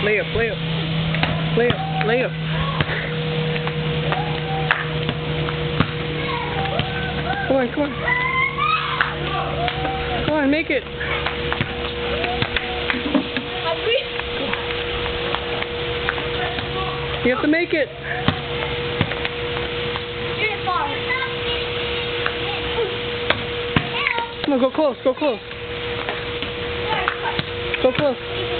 layup, layup. Layup, layup. Come on, come on. Come on, make it. You have to make it. Come on, go close, go close. Go close.